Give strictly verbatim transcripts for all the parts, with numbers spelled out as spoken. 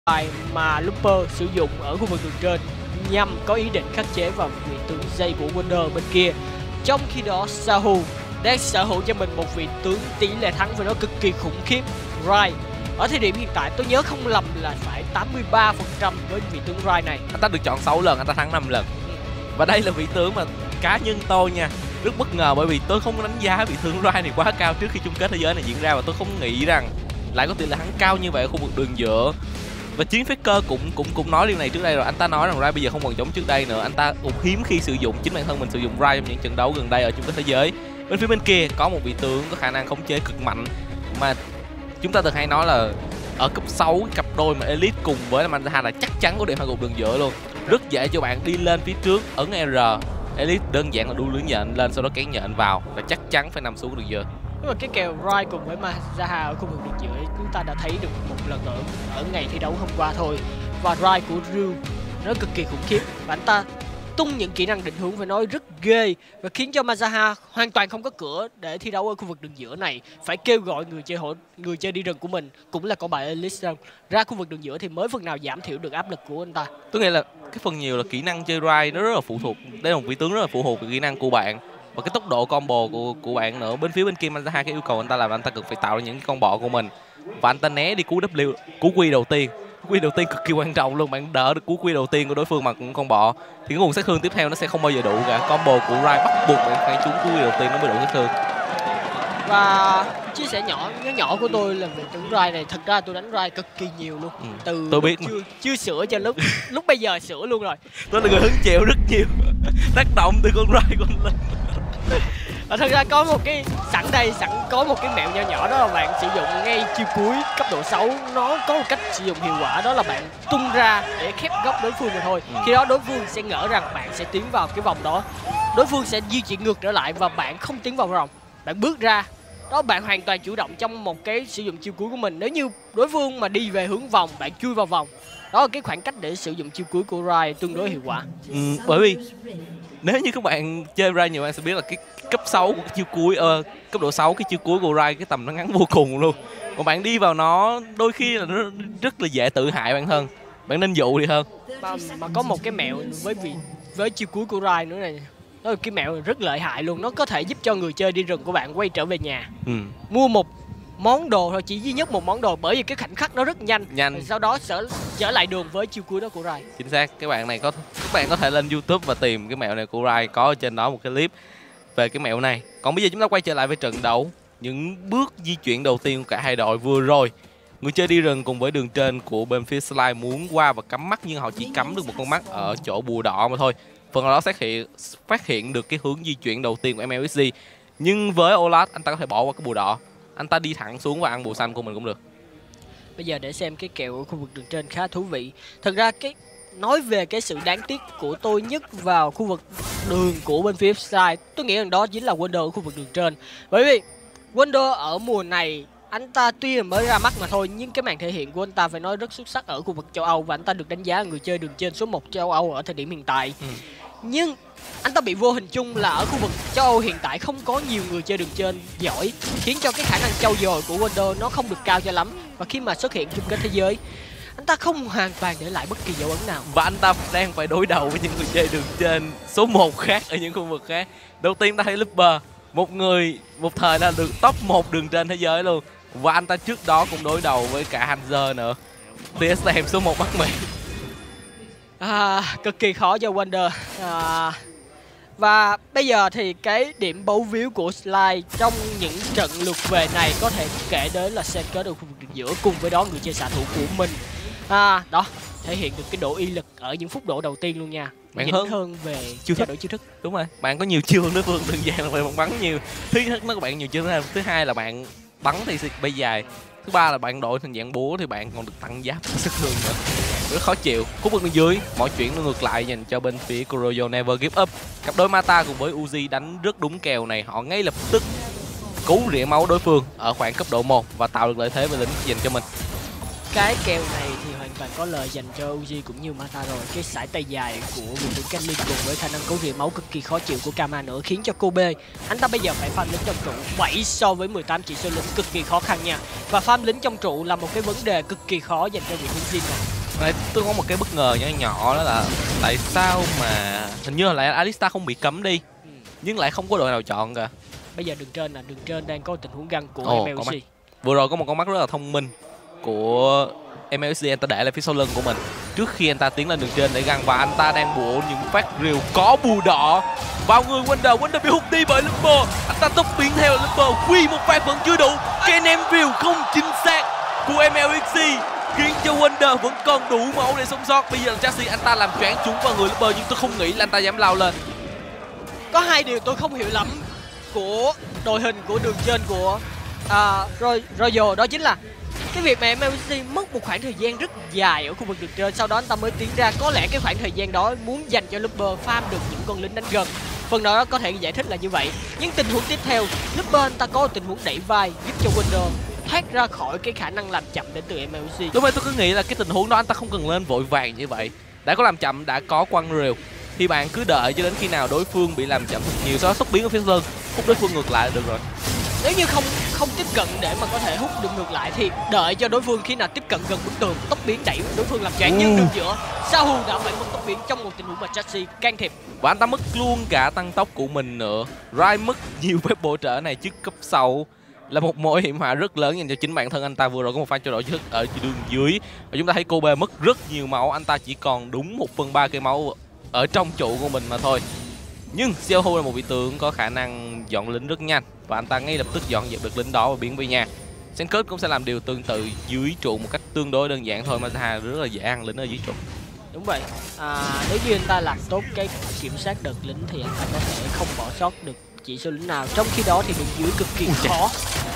bài mà Looper sử dụng ở khu vực đường trên nhằm có ý định khắc chế vào vị tướng dây của Wonder bên kia. Trong khi đó Sahu đang sở hữu cho mình một vị tướng tỷ lệ thắng với nó cực kỳ khủng khiếp, Rai. Ở thời điểm hiện tại tôi nhớ không lầm là phải tám mươi ba phần trăm với vị tướng Rai này. Anh ta được chọn sáu lần, anh ta thắng năm lần. Và đây là vị tướng mà cá nhân tôi nha, rất bất ngờ bởi vì tôi không đánh giá vị tướng Rai này quá cao trước khi chung kết thế giới này diễn ra, và tôi không nghĩ rằng lại có tỷ lệ thắng cao như vậy ở khu vực đường giữa. Và Chiến Faker cũng cũng cũng nói điều này trước đây rồi, anh ta nói rằng Rai bây giờ không còn giống trước đây nữa, anh ta cũng hiếm khi sử dụng chính bản thân mình sử dụng Rai trong những trận đấu gần đây ở chung kết thế giới. Bên phía bên kia có một vị tướng có khả năng khống chế cực mạnh mà chúng ta từng hay nói là ở cấp sáu cặp đôi mà Elite cùng với Manzaha là chắc chắn có điểm hai cuộc đường giữa luôn, rất dễ cho bạn đi lên phía trước ấn R. Elite đơn giản là đu lưới nhện lên, sau đó kéo nhện vào là chắc chắn phải nằm xuống đường giữa. Nhưng mà cái kèo Rai cùng với Manzaha ở khu vực đường giữa chúng ta đã thấy được một lần nữa ở ngày thi đấu hôm qua thôi. Và Rai của Ryu nó cực kỳ khủng khiếp và anh ta tung những kỹ năng định hướng phải nói rất ghê và khiến cho Manzaha hoàn toàn không có cửa để thi đấu ở khu vực đường giữa này, phải kêu gọi người chơi hỗ người chơi đi rừng của mình cũng là con bài Elite ra khu vực đường giữa thì mới phần nào giảm thiểu được áp lực của anh ta. Tôi nghĩ là cái phần nhiều là kỹ năng chơi Rai nó rất là phụ thuộc, đây là một vị tướng rất là phụ thuộc về kỹ năng của bạn và cái tốc độ combo của của bạn nữa. Bên phía bên kia Manzaha cái yêu cầu anh ta là anh ta cần phải tạo ra những cái combo của mình và anh ta né đi cú W, cú quy đầu tiên. Quy đầu tiên cực kỳ quan trọng luôn, bạn đỡ được cú quy đầu tiên của đối phương mà cũng con bọ thì cái nguồn sát thương tiếp theo nó sẽ không bao giờ đủ cả. Combo của Rai bắt buộc bạn phải trúng cú quy đầu tiên nó mới đủ sát thương. Và chia sẻ nhỏ nhỏ nhỏ của tôi là về tướng Rai này, thật ra tôi đánh Rai cực kỳ nhiều luôn. Ừ, từ tôi biết chưa, chưa sửa cho lúc lúc bây giờ sửa luôn rồi. Tôi là người hứng chịu rất nhiều tác động từ con Rai của anh Linh. Và thật ra có một cái sẵn đây sẵn có một cái mẹo nhỏ nhỏ đó là bạn sử dụng ngay chiêu cuối cấp độ sáu, nó có một cách sử dụng hiệu quả đó là bạn tung ra để khép góc đối phương mà thôi. Ừ. Khi đó đối phương sẽ ngỡ rằng bạn sẽ tiến vào cái vòng đó, đối phương sẽ di chuyển ngược trở lại và bạn không tiến vào vòng, bạn bước ra đó, bạn hoàn toàn chủ động trong một cái sử dụng chiêu cuối của mình. Nếu như đối phương mà đi về hướng vòng, bạn chui vào vòng, đó là cái khoảng cách để sử dụng chiêu cuối của Rai tương đối hiệu quả. Ừ, bởi vì nếu như các bạn chơi Rai nhiều bạn sẽ biết là cái cấp sáu của cái chiêu cuối, uh, cấp độ sáu cái chiêu cuối của Rai cái tầm nó ngắn vô cùng luôn. Còn bạn đi vào nó đôi khi là nó rất là dễ tự hại bản thân. Bạn nên dụ thì hơn. Mà, mà có một cái mẹo với vị với chiêu cuối của Rai nữa này. Đó là cái mẹo rất lợi hại luôn, nó có thể giúp cho người chơi đi rừng của bạn quay trở về nhà. Ừ. Mua một món đồ thôi, chỉ duy nhất một món đồ bởi vì cái khoảnh khắc nó rất nhanh. Nhanh. Sau đó trở trở lại đường với chiêu cuối đó của Rai. Chính xác, các bạn này có các bạn có thể lên YouTube và tìm cái mẹo này của Rai, có ở trên đó một cái clip về cái mẹo này. Còn bây giờ chúng ta quay trở lại với trận đấu, những bước di chuyển đầu tiên của cả hai đội vừa rồi. Người chơi đi rừng cùng với đường trên của bên phía Slime muốn qua và cắm mắt nhưng họ chỉ cắm được một con mắt ở chỗ bùa đỏ mà thôi. Phần nào đó phát hiện phát hiện được cái hướng di chuyển đầu tiên của em lờ ét giê. Nhưng với Olaf anh ta có thể bỏ qua cái bùa đỏ, anh ta đi thẳng xuống và ăn bùa xanh của mình cũng được. Bây giờ để xem cái kèo ở khu vực đường trên khá thú vị. Thật ra cái nói về cái sự đáng tiếc của tôi nhất vào khu vực đường của bên phía Slime, tôi nghĩ rằng đó chính là Wonder ở khu vực đường trên. Bởi vì Wonder ở mùa này anh ta tuy là mới ra mắt mà thôi, nhưng cái màn thể hiện của anh ta phải nói rất xuất sắc ở khu vực châu Âu và anh ta được đánh giá là người chơi đường trên số một châu Âu ở thời điểm hiện tại. Ừ. Nhưng anh ta bị vô hình chung là ở khu vực châu Âu hiện tại không có nhiều người chơi đường trên giỏi, khiến cho cái khả năng trau dồi của Wonder nó không được cao cho lắm. Và khi mà xuất hiện chung kết thế giới, anh ta không hoàn toàn để lại bất kỳ dấu ấn nào. Và anh ta đang phải đối đầu với những người chơi đường trên số một khác ở những khu vực khác. Đầu tiên ta thấy Looper, một người một thời là được top một đường trên thế giới luôn. Và anh ta trước đó cũng đối đầu với cả Hanzer nữa, tê ét em số một bắt mẹ. À, cực kỳ khó cho Wonder. À, và bây giờ thì cái điểm bấu víu của Slime trong những trận lượt về này có thể kể đến là Sen kết ở khu vực đường giữa cùng với đó người chơi xạ thủ của mình. À, đó thể hiện được cái độ y lực ở những phút độ đầu tiên luôn nha. Bạn hơn hơn về chiêu thức. Đổi chiêu thức. Đúng rồi, bạn có nhiều chiêu hơn đối phương, đơn giản là bạn bắn nhiều. Thứ nhất nó các bạn nhiều chiêu, thứ hai là bạn bắn thì bay dài, thứ ba là bạn đổi thành dạng búa thì bạn còn được tăng giáp sức thương nữa, rất khó chịu. Khu vực bên dưới mọi chuyện nó ngược lại dành cho bên phía Kuroyo Never Give Up. Cặp đôi Mata cùng với Uzi đánh rất đúng kèo này, họ ngay lập tức cứu rỉa máu đối phương ở khoảng cấp độ một và tạo được lợi thế về lính dành cho mình. Cái kèo này thì hoàn toàn có lời dành cho Uzi cũng như Mata rồi. Cái sải tay dài của vị tướng Caitlyn cùng với khả năng cấu rỉa máu cực kỳ khó chịu của Kama nữa khiến cho Kobe anh ta bây giờ phải farm lính trong trụ bảy so với mười tám chỉ số lính, cực kỳ khó khăn nha. Và farm lính trong trụ là một cái vấn đề cực kỳ khó dành cho vị tướng Jhin này. Đây, tôi có một cái bất ngờ nhỏ nhỏ đó là tại sao mà hình như là Alistar không bị cấm đi, ừ. nhưng lại không có đội nào chọn cả. Bây giờ đường trên là đường trên đang có tình huống găng của Ồ, em lờ xê. Vừa rồi có một con mắt rất là thông minh của em lờ xê, anh ta để lại phía sau lưng của mình trước khi anh ta tiến lên đường trên để găng, và anh ta đang bổ những phát rìu có bùa đỏ vào người Wonder. Wonder bị hút đi bởi Lumber, anh ta tốc biến theo Lumber, quy một phát vẫn chưa đủ, cái ném rìu không chính xác của em lờ xê khiến cho Wonder vẫn còn đủ máu để sống sót. Bây giờ là Chassis, anh ta làm choáng trúng vào người Lumber nhưng tôi không nghĩ là anh ta dám lao lên. Có hai điều tôi không hiểu lắm của đội hình của đường trên của uh, Royal, đó chính là cái việc mà em lờ xê mất một khoảng thời gian rất dài ở khu vực đường trên, sau đó anh ta mới tiến ra. Có lẽ cái khoảng thời gian đó muốn dành cho Lumber farm được những con lính đánh gần, phần đó có thể giải thích là như vậy. Nhưng tình huống tiếp theo, Lumber anh ta có một tình huống đẩy vai giúp cho Wonder thoát ra khỏi cái khả năng làm chậm đến từ em lờ xê. Đúng rồi, tôi cứ nghĩ là cái tình huống đó anh ta không cần lên vội vàng như vậy. Đã có làm chậm, đã có quăng rìu thì bạn cứ đợi cho đến khi nào đối phương bị làm chậm thật nhiều, sau đó tốc biến ở phía lưng, hút đối phương ngược lại là được rồi. Nếu như không không tiếp cận để mà có thể hút được ngược lại thì đợi cho đối phương khi nào tiếp cận gần bức tường, tốc biến đẩy đối phương làm choáng. Nhưng đường giữa Sahu đã phải mất tốc biến trong một tình huống mà Chassis can thiệp, và anh ta mất luôn cả tăng tốc của mình nữa. Rai mất nhiều phép bổ trợ này trước cấp sau là một mối hiểm họa rất lớn dành cho chính bản thân anh ta. Vừa rồi có một pha trao đổi trước ở đường dưới và chúng ta thấy Kobe mất rất nhiều máu, anh ta chỉ còn đúng một phần ba cây máu ở trong trụ của mình mà thôi. Nhưng Xiaohu là một vị tướng có khả năng dọn lính rất nhanh và anh ta ngay lập tức dọn dẹp được lính đó và biến về nhà. Senkert cũng sẽ làm điều tương tự dưới trụ một cách tương đối đơn giản thôi, mà Mazaha rất là dễ ăn lính ở dưới trụ. Đúng vậy. À, nếu như anh ta làm tốt cái kiểm soát đợt lính thì anh ta có thể không bỏ sót được chỉ số lính nào. Trong khi đó thì đường dưới cực kỳ khó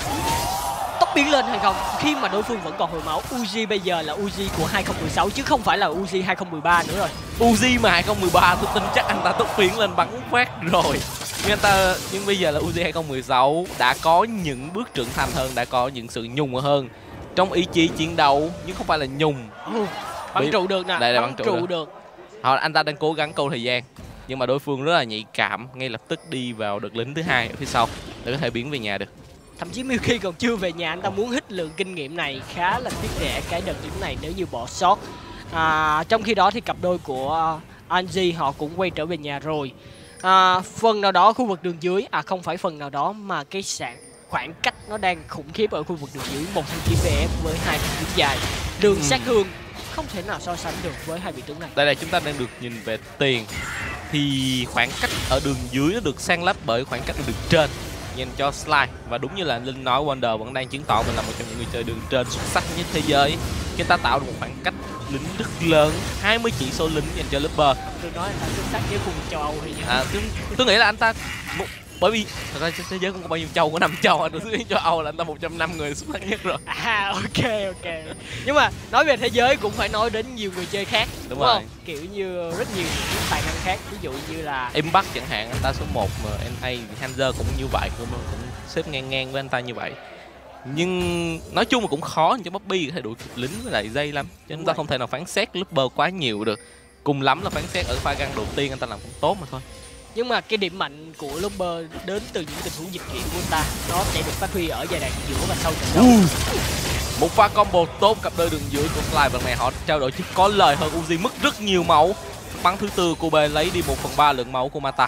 tốc biến lên hay không khi mà đối phương vẫn còn hồi máu. Uzi bây giờ là Uzi của hai không một sáu chứ không phải là Uzi hai không một ba nữa rồi. Uzi mà hai không một ba tôi tin chắc anh ta tốc biến lên bắn phát rồi. Nhưng anh ta nhưng bây giờ là Uzi hai không một sáu đã có những bước trưởng thành hơn, đã có những sự nhùng hơn trong ý chí chiến đấu, nhưng không phải là nhùng. Ừ, bắn trụ được nè, đây là bắn, bắn trụ, trụ được. được. Họ, anh ta đang cố gắng câu thời gian, nhưng mà đối phương rất là nhạy cảm, ngay lập tức đi vào đợt lính thứ hai ở phía sau để có thể biến về nhà được. Thậm chí Milky còn chưa về nhà, anh ta muốn hít lượng kinh nghiệm này khá là tiếc rẻ cái đợt lính này nếu như bỏ sót. À, trong khi đó thì cặp đôi của Anji họ cũng quay trở về nhà rồi. À, phần nào đó khu vực đường dưới, à không phải phần nào đó mà cái sạn khoảng cách nó đang khủng khiếp ở khu vực đường dưới. Một chiến vê ép với hai chiến dài, đường ừ. sát thương không thể nào so sánh được với hai vị tướng này. Đây là chúng ta đang được nhìn về tiền, thì khoảng cách ở đường dưới nó được san lấp bởi khoảng cách ở đường trên dành cho Slide. Và đúng như là Linh nói, Wonder vẫn đang chứng tỏ mình là một trong những người chơi đường trên xuất sắc nhất thế giới khi ta tạo được một khoảng cách lính rất lớn, hai mươi chỉ số lính dành cho Lumber. Tôi nói anh ta xuất sắc với khu vực châu Âu thì à, tôi, tôi nghĩ là anh ta một, bởi vì thật ra trên thế giới không có bao nhiêu châu, có năm châu, anh được châu Âu là anh ta một trong năm người xuất sắc nhất rồi. À ok ok. Nhưng mà nói về thế giới cũng phải nói đến nhiều người chơi khác, đúng, đúng rồi không? Kiểu như rất nhiều những tài năng khác, ví dụ như là Impact chẳng hạn, anh ta số một mà en a Hanzer cũng như vậy, cũng, cũng xếp ngang ngang với anh ta như vậy. Nhưng nói chung là cũng khó cho Bobby có thể đuổi kịp lính với lại dây lắm, cho nên ta không thể nào phán xét Lumber quá nhiều được. Cùng lắm là phán xét ở pha găng đầu tiên anh ta làm cũng tốt mà thôi. Nhưng mà cái điểm mạnh của Lumber đến từ những tình huống dịch chuyển của anh ta, nó sẽ được phát huy ở giai đoạn giữa và sau trận đấu. Uh, một pha combo tốt cặp đôi đường dưới của Slide, lần này họ trao đổi chứ có lời hơn. Uzi mất rất nhiều máu, bắn thứ tư của B lấy đi một phần ba lượng máu của Mata.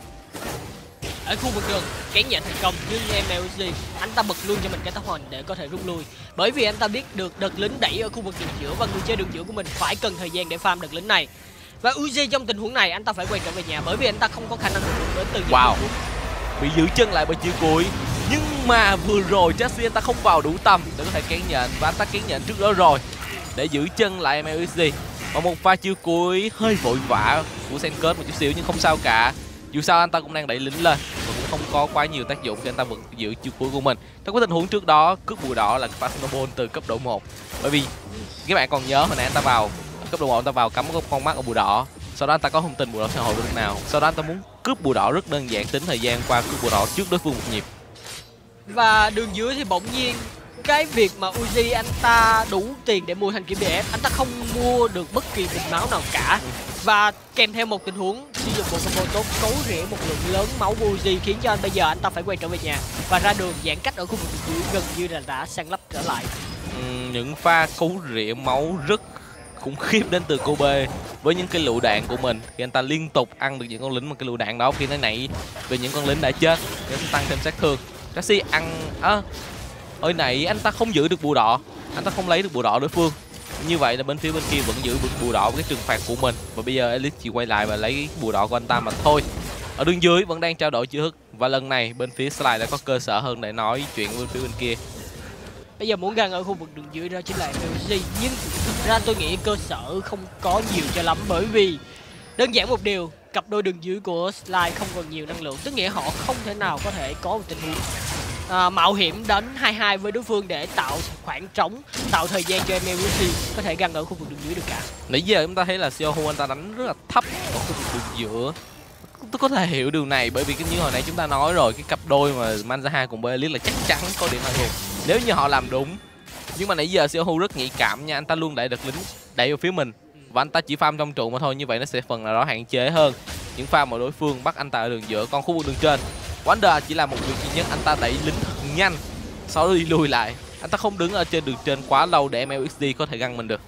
Ở khu vực đường kén nhẹ thành công, nhưng em lờ xê anh ta bật luôn cho mình cái tóc hồn để có thể rút lui, bởi vì anh ta biết được đợt lính đẩy ở khu vực đường giữa và người chơi đường giữa của mình phải cần thời gian để farm đợt lính này. Và Uzi trong tình huống này anh ta phải quay trở về nhà, bởi vì anh ta không có khả năng đến từ những wow. Bị giữ chân lại bởi chiêu cuối, nhưng mà vừa rồi Chassis anh ta không vào đủ tầm để có thể kén nhện, và anh ta kén nhện trước đó rồi để giữ chân lại em lờ xê. Và một pha chiêu cuối hơi vội vã của Senkert một chút xíu, nhưng không sao cả, dù sao anh ta cũng đang đẩy lính lên và cũng không có quá nhiều tác dụng khi anh ta vẫn giữ chiêu cuối của mình. Trong cái tình huống trước đó, cướp bùa đỏ là pha snowball từ cấp độ một, bởi vì các bạn còn nhớ hồi nãy anh ta vào cấp độ một, anh ta vào cắm con mắt ở bùa đỏ, sau đó anh ta có thông tin bùa đỏ sẽ hồi lúc nào, sau đó anh ta muốn cướp bùa đỏ rất đơn giản, tính thời gian qua cướp bùa đỏ trước đối phương một nhịp. Và đường dưới thì bỗng nhiên cái việc mà Uzi anh ta đủ tiền để mua thanh kiếm đê ép, anh ta không mua được bất kỳ bình máu nào cả. Và kèm theo một tình huống sử dụng bộ combo tốt cấu rỉa một lượng lớn máu của Uzi khiến cho anh bây giờ anh ta phải quay trở về nhà và ra đường giãn cách ở khu vực dưới gần như là đã sang lấp trở lại. Uhm, những pha cấu rỉa máu rất khủng khiếp đến từ Kobe với những cái lựu đạn của mình thì anh ta liên tục ăn được những con lính mà cái lựu đạn đó khi nó nảy về những con lính đã chết để tăng thêm sát thương. Jaxi ăn á, hồi nãy anh ta không giữ được bùa đỏ, anh ta không lấy được bùa đỏ đối phương. Như vậy là bên phía bên kia vẫn giữ được bùa đỏ với cái trừng phạt của mình và bây giờ Elite chỉ quay lại và lấy bùa đỏ của anh ta mà thôi. Ở đường dưới vẫn đang trao đổi chữ hức và lần này bên phía Slide đã có cơ sở hơn để nói chuyện với bên phía bên kia. Bây giờ muốn gần ở khu vực đường dưới đó chính là em lờ giê, nhưng thực ra tôi nghĩ cơ sở không có nhiều cho lắm bởi vì đơn giản một điều, cặp đôi đường dưới của Slide không còn nhiều năng lượng, tức nghĩa họ không thể nào có thể có một tình huống à, mạo hiểm đến hai hai với đối phương để tạo khoảng trống, tạo thời gian cho em lờ giê có thể gần ở khu vực đường dưới được cả. Nãy giờ chúng ta thấy là Xiaohu anh ta đánh rất là thấp ở khu vực đường giữa. Tôi có thể hiểu điều này bởi vì cái như hồi nãy chúng ta nói rồi, cái cặp đôi mà Manzaha cùng với Elite là chắc chắn có điểm hạ gục nếu như họ làm đúng. Nhưng mà nãy giờ Xiaohu rất nhạy cảm nha, anh ta luôn đẩy được lính đẩy vào phía mình và anh ta chỉ farm trong trụ mà thôi, như vậy nó sẽ phần nào đó hạn chế hơn những pha mà đối phương bắt anh ta ở đường giữa. Còn khu vực đường trên, Wonder chỉ là một việc duy nhất, anh ta đẩy lính thật nhanh sau đó đi lùi lại, anh ta không đứng ở trên đường trên quá lâu để em lờ ích đê có thể găng mình được.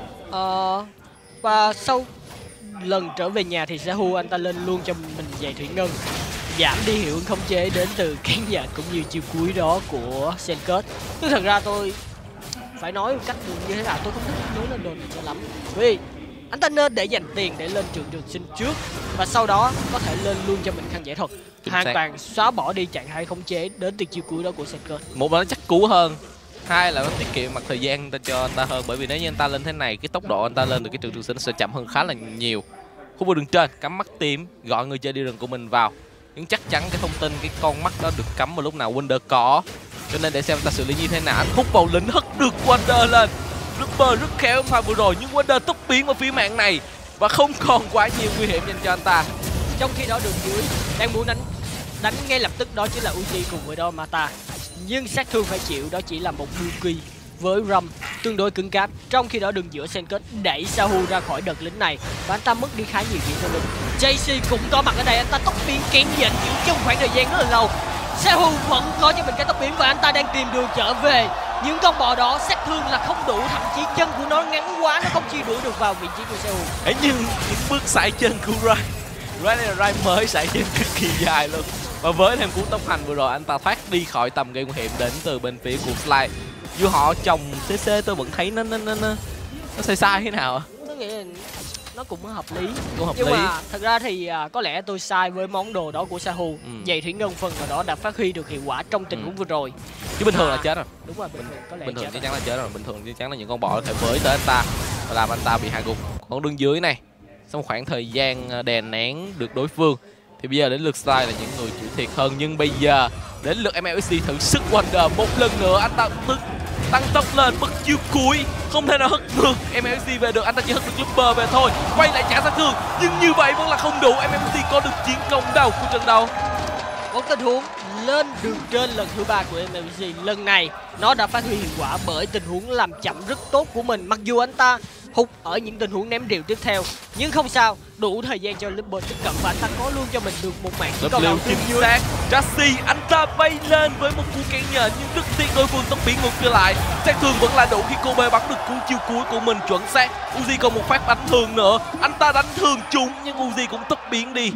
Ờ, và sau lần trở về nhà thì Sahu anh ta lên luôn cho mình giày thủy ngân, giảm đi hiệu ứng khống chế đến từ cán nhện cũng như chiều cuối đó của Senkert. Nhưng thật ra tôi phải nói một cách như thế nào, tôi không thích nói lên đồ này cho lắm, vì anh ta nên để dành tiền để lên trường trường sinh trước và sau đó có thể lên luôn cho mình khăn giải thuật, hoàn toàn xóa bỏ đi trạng thái khống chế đến từ chiều cuối đó của Senkert. Một là nó chắc cú hơn, hai là nó tiết kiệm mặt thời gian ta cho anh ta hơn, bởi vì nếu như anh ta lên thế này cái tốc độ anh ta lên được cái trường trường sinh sẽ chậm hơn khá là nhiều. Khu vực đường trên cắm mắt tím gọi người chơi đi rừng của mình vào, nhưng chắc chắn cái thông tin cái con mắt đó được cắm vào lúc nào Wonder có, cho nên để xem anh ta xử lý như thế nào. Anh hút vào lính hất được Wonder lên, Ripper rất khéo pha vừa rồi nhưng Wonder tốc biến vào phía mạng này và không còn quá nhiều nguy hiểm dành cho anh ta. Trong khi đó đường dưới đang muốn đánh đánh ngay lập tức đó chính là Uzi cùng với đó Mata, nhưng sát thương phải chịu đó chỉ là một Buki với Rum tương đối cứng cáp. Trong khi đó đường giữa Senkert đẩy Sahu ra khỏi đợt lính này và anh ta mất đi khá nhiều điểm cho lính. jê xê cũng có mặt ở đây, anh ta tốc biến kém dện chịu trong khoảng thời gian rất là lâu. Sahu vẫn có cho mình cái tốc biến và anh ta đang tìm đường trở về. Những con bò đó sát thương là không đủ, thậm chí chân của nó ngắn quá, nó không chi đuổi được vào vị trí của Sahu. Ấy nhưng những bước sải chân của Rai, Rai này là Rai mới sải chân cực kỳ dài luôn. Và với thêm cú tốc hành vừa rồi anh ta thoát đi khỏi tầm gây nguy hiểm đến từ bên phía của Slide. Dù họ trồng xê xê tôi vẫn thấy nó nó nó nó, nó sai sai thế nào ạ? Tôi nghĩ là nó cũng hợp lý, cũng hợp nhưng lý. mà thật ra thì à, có lẽ tôi sai với món đồ đó của Sahu. Ừ. Giày thủy ngân phần vào đó đã phát huy được hiệu quả trong tình Ừ. huống vừa rồi. Chứ bình thường À, là chết rồi. Đúng rồi, bình thường có lẽ Bình thường chết chắc rồi. chắn là chết rồi, bình thường chắc chắn là những con bọ có thể với tới anh ta và làm anh ta bị hạ gục. Còn đường dưới này, sau một khoảng thời gian đè nén được đối phương thì bây giờ đến lượt Slide là những người chịu thiệt hơn, nhưng bây giờ đến lượt em lờ ích đê thử sức Wonder một lần nữa, anh ta tức tăng tốc lên bật chiêu cuối, không thể nào hất ngược em lờ ích đê về được, anh ta chỉ hất được Looper về thôi, quay lại trả sát thương nhưng như vậy vẫn là không đủ. Em lờ ích đê có được chiến công đầu của trận đấu. Một tình huống lên đường trên lần thứ ba của em lờ ích đê lần này nó đã phát huy hiệu quả bởi tình huống làm chậm rất tốt của mình, mặc dù anh ta hụt ở những tình huống ném rìu tiếp theo nhưng không sao, đủ thời gian cho Looper tiếp cận và anh ta có luôn cho mình được một mạng chiến công đầu chính xác. Jaxi anh ta bay lên với một cú kén nhện nhưng rất tiếc đối phương tốc biến ngược trở lại, sát thương vẫn là đủ khi Kobe bắn được cú chiêu cuối của mình chuẩn xác. Uzi còn một phát đánh thường nữa, anh ta đánh thường trúng nhưng Uzi cũng tốc biến đi.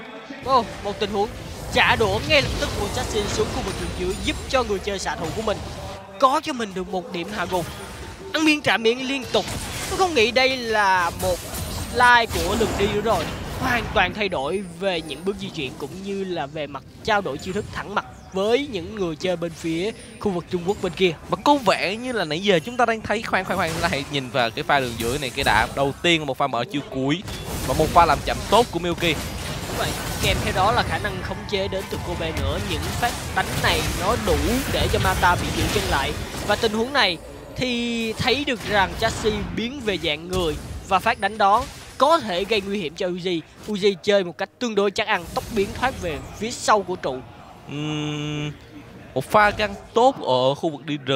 Oh, một tình huống trả đũa ngay lập tức của Jaxi xuống khu vực đường dưới giúp cho người chơi xạ thủ của mình có cho mình được một điểm hạ gục. Ăn miếng trả miếng liên tục, tôi không nghĩ đây là một slide của lượt đi nữa rồi, hoàn toàn thay đổi về những bước di chuyển cũng như là về mặt trao đổi chiêu thức thẳng mặt với những người chơi bên phía khu vực Trung Quốc bên kia. Và có vẻ như là nãy giờ chúng ta đang thấy khoan khoan khoan chúng ta hãy nhìn vào cái pha đường dưới này, cái đà đầu tiên là một pha mở chiêu cuối và một pha làm chậm tốt của Milky. Đúng vậy, kèm theo đó là khả năng khống chế đến từ Kobe nữa, những phát đánh này nó đủ để cho Mata bị giữ chân lại và tình huống này thì thấy được rằng Jaxi biến về dạng người và phát đánh đó có thể gây nguy hiểm cho Uzi. Uzi chơi một cách tương đối chắc ăn, tốc biến thoát về phía sau của trụ. Uhm, một pha găng tốt ở khu vực đi rừng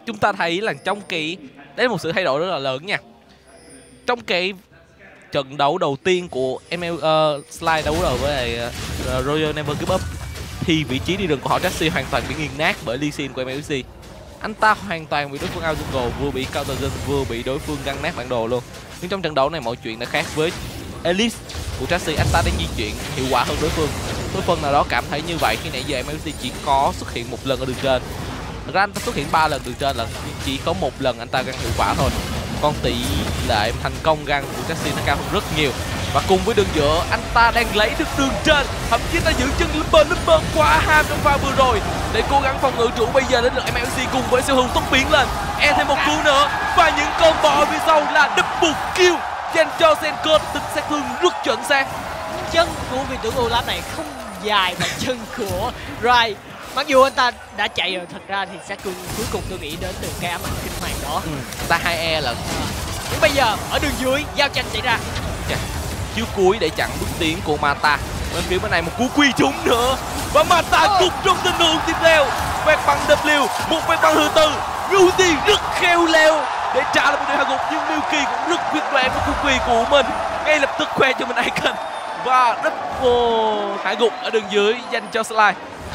chúng ta thấy là trong cái đấy là một sự thay đổi rất là lớn nha. Trong cái trận đấu đầu tiên của em lờ uh, Slide đấu đầu với lại uh, Royal Never Give Up thì vị trí đi rừng của họ Traxi hoàn toàn bị nghiền nát bởi Lee Sin của em lờ xê. Anh ta hoàn toàn bị đối phương out jungle, vừa bị counter jungle, vừa bị đối phương găng nát bản đồ luôn. Nhưng trong trận đấu này mọi chuyện đã khác với Elise của Traxi. Anh ta đang di chuyển hiệu quả hơn đối phương. Tôi phần nào đó cảm thấy như vậy khi nãy giờ em lờ xê chỉ có xuất hiện một lần ở đường trên. Thật ra anh ta xuất hiện ba lần đường trên là chỉ có một lần anh ta găng hiệu quả thôi. Còn tỷ lệ thành công găng của Traxi nó cao hơn rất nhiều. Và cùng với đường giữa, anh ta đang lấy được đường trên, thậm chí ta giữ chân Lumber. Lumber quá ham trong pha vừa rồi để cố gắng phòng ngự trụ. Bây giờ đến lượt em lờ xê cùng với siêu hùng tốc biến lên, e thêm một cú nữa và những con bò phía sau là double kill dành cho Senkot. Tính sát thương rất chuẩn xác. Chân của vị tướng Olaf này không dài bằng chân của Rai. Mặc dù anh ta đã chạy rồi, thật ra thì sát thương cuối cùng tôi nghĩ đến từ cái ám ảnh kinh hoàng đó. Ừ, ta hai e là. Nhưng bây giờ ở đường dưới giao tranh xảy ra. Chà, chiếu cuối để chặn bước tiến của Mata. Bên phía bên này một cú quy trúng nữa và Mata cục trong tình huống tiếp theo. Quét băng W, một quét băng hư tư. Rudy rất khéo léo để trả lại một điều hạ gục, nhưng Milky cũng rất quyết đoán với cú quy của mình, ngay lập tức khoe cho mình icon và double hạ gục ở đường dưới dành cho Slide.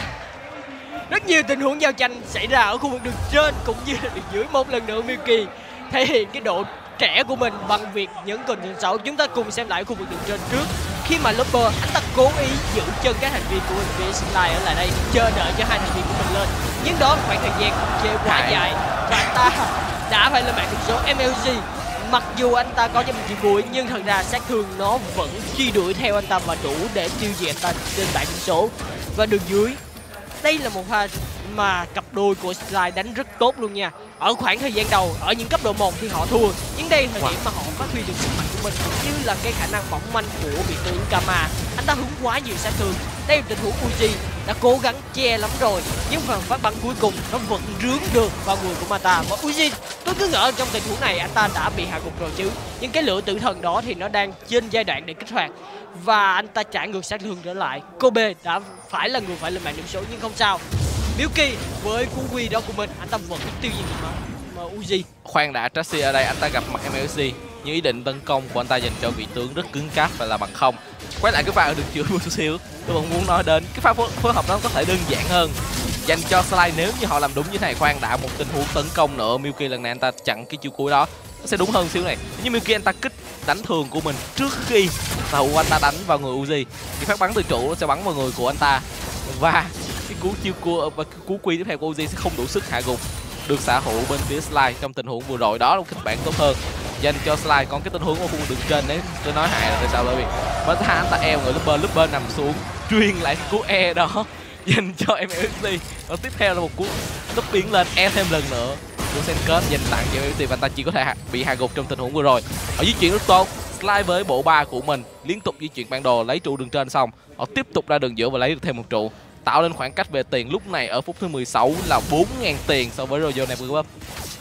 Rất nhiều tình huống giao tranh xảy ra ở khu vực đường trên cũng như là đường dưới. Một lần nữa Milky thể hiện cái độ trẻ của mình bằng việc nhấn cần đường sáu. Chúng ta cùng xem lại khu vực đường trên trước. Khi mà Lumber anh ta cố ý giữ chân các thành viên của mình phía Slide ở lại đây, chờ đợi cho hai thành viên của mình lên. Nhưng đó khoảng thời gian không chế quá dài và anh ta đã phải lên mạng đường số. em lờ xê mặc dù anh ta có cho mình chỉ cuối nhưng thật ra sát thương nó vẫn truy đuổi theo anh ta và đủ để tiêu diệt anh ta trên bảng điểm số. Và đường dưới, đây là một pha mà cặp đôi của Slide đánh rất tốt luôn nha. Ở khoảng thời gian đầu, ở những cấp độ một thì họ thua, nhưng đây là thời điểm mà họ phát huy được sức mạnh của mình cũng như là cái khả năng mỏng manh của vị tướng Kama. Anh ta hứng quá nhiều sát thương. Đây là tình huống Uzi đã cố gắng che lắm rồi, nhưng phần phát bắn cuối cùng nó vẫn rướng được vào người của Mata. Và Uzi, tôi cứ ngỡ trong tình huống này anh ta đã bị hạ gục rồi chứ, nhưng cái lửa tử thần đó thì nó đang trên giai đoạn để kích hoạt và anh ta trả ngược sát thương trở lại. Kobe đã phải là người phải lên mạng điểm số nhưng không sao. Milky với cú quy đó của mình, anh ta vẫn tiêu diệt được mà Uzi. Khoan đã, Traxi ở đây anh ta gặp mặt em lờ xê, nhưng ý định tấn công của anh ta dành cho vị tướng rất cứng cáp và là bằng không. Quay lại cái pha ở đường chữa một xíu, tôi vẫn muốn nói đến cái pha phối, phối hợp đó có thể đơn giản hơn dành cho Slide nếu như họ làm đúng như thế này. Khoan đã, một tình huống tấn công nữa, Milky lần này anh ta chặn cái chiêu cuối đó, nó sẽ đúng hơn xíu này. Nhưng Milky anh ta kích đánh thường của mình trước khi tàu anh ta đánh vào người Uzi, thì phát bắn từ trụ nó sẽ bắn vào người của anh ta và cái cú chiêu cua và cú quy tiếp theo của Uzi sẽ không đủ sức hạ gục được xạ thủ bên phía Slide trong tình huống vừa rồi. Đó là một kịch bản tốt hơn dành cho Slide. Còn cái tình huống ở khu vực đường trên đấy tôi nói hại là tại sao, bởi vì mới tha anh ta eo người Lumber, Lumber nằm xuống truyền lại cái cú e đó dành cho em lờ xê. Và tiếp theo là một cú tốc biến lên e thêm lần nữa của Senkot dành tặng cho em lờ xê và anh ta chỉ có thể bị hạ gục trong tình huống vừa rồi. Họ di chuyển rất tốt. Slide với bộ ba của mình liên tục di chuyển bản đồ lấy trụ đường trên xong họ tiếp tục ra đường giữa và lấy được thêm một trụ, tạo lên khoảng cách về tiền lúc này ở phút thứ mười sáu là bốn nghìn tiền so với Royal Never Give Up.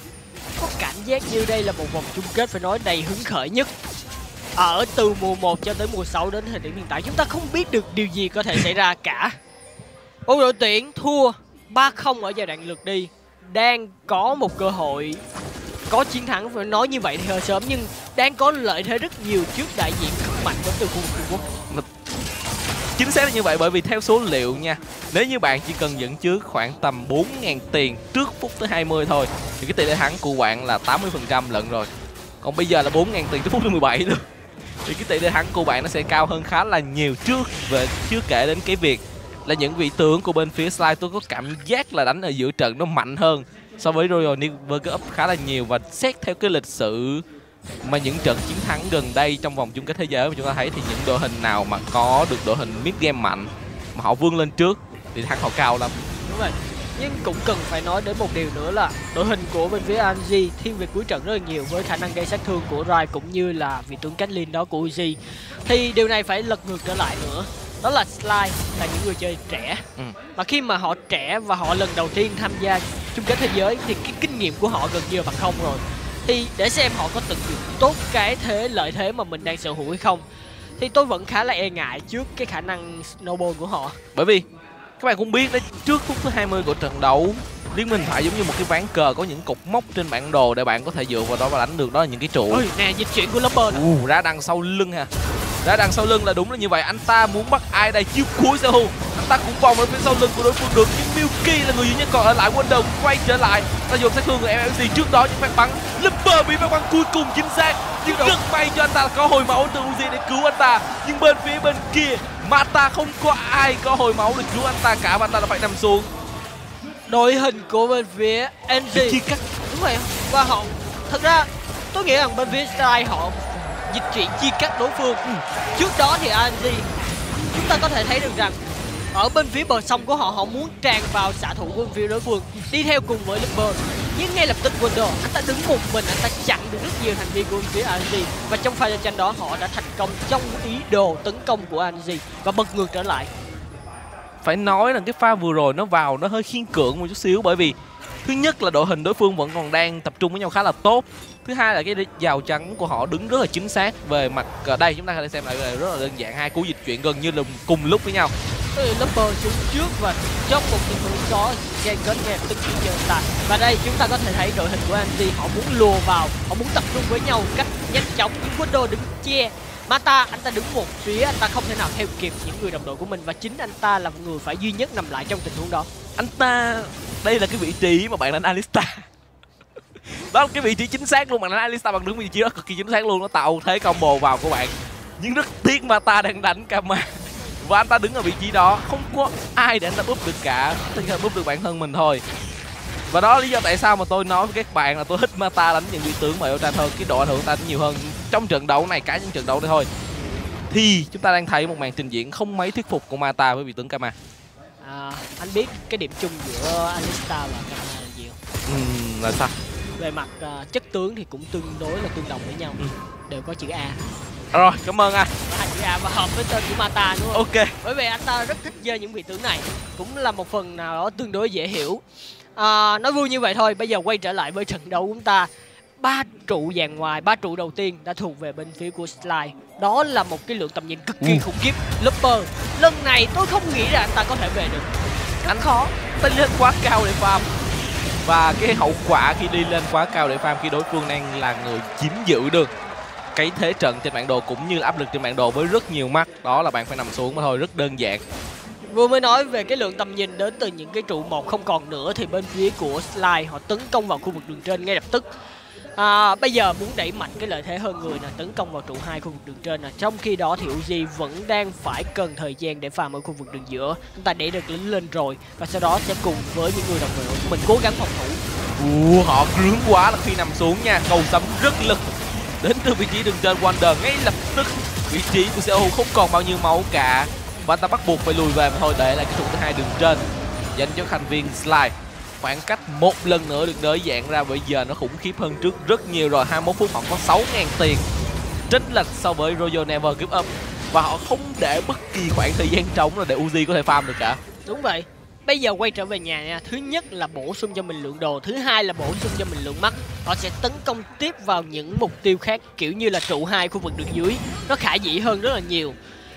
Có cảm giác như đây là một vòng chung kết phải nói đầy hứng khởi nhất ở từ mùa một cho tới mùa sáu đến thời điểm hiện tại. Chúng ta không biết được điều gì có thể xảy ra cả. Một đội tuyển thua ba không ở giai đoạn lượt đi đang có một cơ hội có chiến thắng, phải nói như vậy thì hơi sớm, nhưng đang có lợi thế rất nhiều trước đại diện cực mạnh đến từ khu vực Trung Quốc. Chính xác là như vậy, bởi vì theo số liệu nha, nếu như bạn chỉ cần dẫn trước khoảng tầm bốn nghìn tiền trước phút thứ hai mươi thôi thì cái tỷ lệ thắng của bạn là tám mươi phần trăm lận rồi. Còn bây giờ là bốn nghìn tiền trước phút thứ mười bảy luôn, thì cái tỷ lệ thắng của bạn nó sẽ cao hơn khá là nhiều. Trước về chưa kể đến cái việc là những vị tướng của bên phía Slide tôi có cảm giác là đánh ở giữa trận nó mạnh hơn so với Royal Never Give Up khá là nhiều. Và xét theo cái lịch sử mà những trận chiến thắng gần đây trong vòng chung kết thế giới mà chúng ta thấy thì những đội hình nào mà có được đội hình mid game mạnh mà họ vươn lên trước thì thắng họ cao lắm. Đúng rồi. Nhưng cũng cần phải nói đến một điều nữa là đội hình của bên phía a en giê thiên về cuối trận rất là nhiều với khả năng gây sát thương của Rai cũng như là vị tướng Caitlyn đó của Uzi. Thì điều này phải lật ngược trở lại nữa. Đó là Slide là những người chơi trẻ. Ừ. Mà khi mà họ trẻ và họ lần đầu tiên tham gia chung kết thế giới thì cái kinh nghiệm của họ gần như là bằng không rồi. Thì để xem họ có tận dụng tốt cái thế lợi thế mà mình đang sở hữu hay không, thì tôi vẫn khá là e ngại trước cái khả năng snowball của họ. Bởi vì các bạn cũng biết đấy, trước phút thứ hai mươi của trận đấu Liên minh phải giống như một cái ván cờ có những cục mốc trên bản đồ để bạn có thể dựa vào đó và đánh được, đó là những cái trụ. Ôi nè, dịch chuyển của Lumber nè. Uh, ra đằng sau lưng ha. Ra đằng sau lưng là đúng là như vậy. Anh ta muốn bắt ai đây? Chiêu cuối xê u. Anh ta cũng vòng ở phía sau lưng của đối phương được, nhưng Milky là người duy nhất còn ở lại. Wonder quay trở lại, ta dùng sát thương của em em xê trước đó những phát bắn. Lumber bị phát bắn cuối cùng chính xác, nhưng rất may cho anh ta là có hồi máu từ Uzi để cứu anh ta. Nhưng bên phía bên kia Mata không có ai có hồi máu để cứu anh ta cả, và anh ta đã phải nằm xuống. Đội hình của bên phía en giê chia cắt, đúng rồi, và họ thật ra tôi nghĩ rằng bên phía Strike họ dịch chuyển chia cắt đối phương. Ừ. Trước đó thì en giê chúng ta có thể thấy được rằng ở bên phía bờ sông của họ, họ muốn tràn vào xạ thủ của bên phía đối phương, đi theo cùng với Lumber. Nhưng ngay lập tức Wonder, anh ta đứng một mình, anh ta chặn được rất nhiều thành viên của bên phía en giê, và trong pha giao tranh đó họ đã thành công trong ý đồ tấn công của en giê và bật ngược trở lại. Phải nói là cái pha vừa rồi nó vào nó hơi khiên cưỡng một chút xíu, bởi vì thứ nhất là đội hình đối phương vẫn còn đang tập trung với nhau khá là tốt. Thứ hai là cái rào chắn của họ đứng rất là chính xác về mặt đây, chúng ta có thể xem lại rất là đơn giản, hai cú dịch chuyển gần như là cùng lúc với nhau. Lumber xuống trước và trong một tình huống đó gây kết ngay tức chuyển cho anh ta. Và đây chúng ta có thể thấy đội hình của en giê họ muốn lùa vào, họ muốn tập trung với nhau cách nhanh chóng, nhưng Wonder đứng che. Mata anh ta đứng một phía, anh ta không thể nào theo kịp những người đồng đội của mình, và chính anh ta là người phải duy nhất nằm lại trong tình huống đó. Anh ta đây là cái vị trí mà bạn đánh Alistar. Đó là cái vị trí chính xác luôn, bạn đánh Alistar bằng đứng vị trí đó cực kỳ chính xác luôn, nó tạo thế combo vào của bạn. Nhưng rất tiếc Mata đang đánh Kama và anh ta đứng ở vị trí đó, không có ai để anh ta búp được cả, chỉ có búp được bản thân mình thôi. Và đó là lý do tại sao mà tôi nói với các bạn là tôi thích Mata đánh những vị tướng mà yêu tranh hơn, cái độ ảnh hưởng ta nhiều hơn trong trận đấu này, cả những trận đấu này thôi. Thì chúng ta đang thấy một màn trình diễn không mấy thuyết phục của Mata với vị tướng Kama. À, anh biết cái điểm chung giữa Alistar và Kama là gì không? Uhm, là sao? Về mặt uh, chất tướng thì cũng tương đối là tương đồng với nhau, ừ. đều có chữ A. Rồi, cảm ơn anh. Và chữ A và hợp với tên của Mata đúng không? Ok. Bởi vì anh ta rất thích chơi những vị tướng này, cũng là một phần nào đó tương đối dễ hiểu. À, nói vui như vậy thôi, bây giờ quay trở lại với trận đấu của chúng ta. Ba trụ dàn ngoài, ba trụ đầu tiên đã thuộc về bên phía của Slide. Đó là một cái lượng tầm nhìn cực kỳ ừ. khủng khiếp. Lumber, lần này tôi không nghĩ là anh ta có thể về được. Rất anh khó. Anh lên quá cao để farm. Và cái hậu quả khi đi lên quá cao để farm khi đối phương đang là người chiếm giữ được cái thế trận trên bản đồ cũng như là áp lực trên bản đồ với rất nhiều mắt, đó là bạn phải nằm xuống mà thôi, rất đơn giản. Vừa mới nói về cái lượng tầm nhìn đến từ những cái trụ một không còn nữa, thì bên phía của Slide họ tấn công vào khu vực đường trên ngay lập tức. À, bây giờ muốn đẩy mạnh cái lợi thế hơn người là tấn công vào trụ hai khu vực đường trên nè. Trong khi đó thì Uzi vẫn đang phải cần thời gian để farm ở khu vực đường giữa. Chúng ta đẩy được lính lên rồi và sau đó sẽ cùng với những người đồng đội của mình cố gắng phòng thủ. Ủa, họ rướng quá là khi nằm xuống nha, cầu sấm rất lực đến từ vị trí đường trên. Wonder ngay lập tức vị trí của xê u không còn bao nhiêu máu cả và anh ta bắt buộc phải lùi về mà thôi, để lại cái trụ thứ hai đường trên dành cho thành viên Slide. Khoảng cách một lần nữa được nới dạng ra, bây giờ nó khủng khiếp hơn trước rất nhiều rồi. Hai mươi mốt phút họ có sáu ngàn tiền chênh lệch so với Royal Never Give Up, và họ không để bất kỳ khoảng thời gian trống là để Uzi có thể farm được cả. Đúng vậy. Bây giờ quay trở về nhà nha, thứ nhất là bổ sung cho mình lượng đồ, thứ hai là bổ sung cho mình lượng mắt. Họ sẽ tấn công tiếp vào những mục tiêu khác, kiểu như là trụ hai khu vực đường dưới, nó khả dĩ hơn rất là nhiều.